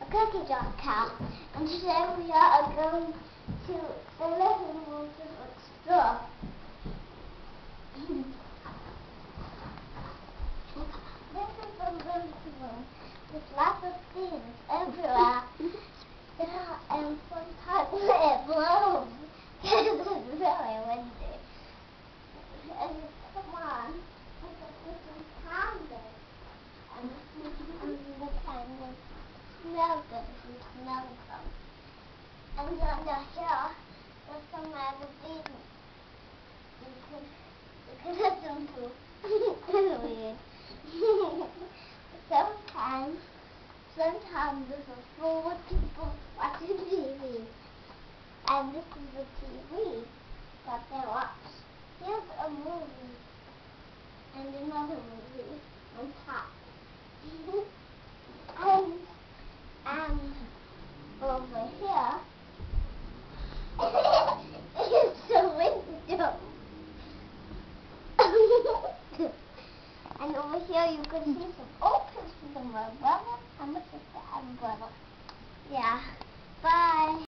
cookie jar cat, and today we are going to the living room to explore. This is the living room. There's lots of things everywhere. And sometimes it blows because it's really windy. And come on, look at this candle. And the candle smell good if you smell them. And under here, there's some magazines you could listen to. It's weird. Sometimes this is full of people watching TV. And this is the TV that they watch. Here's a movie and another movie on top. And over here it's a window. And over here you can see some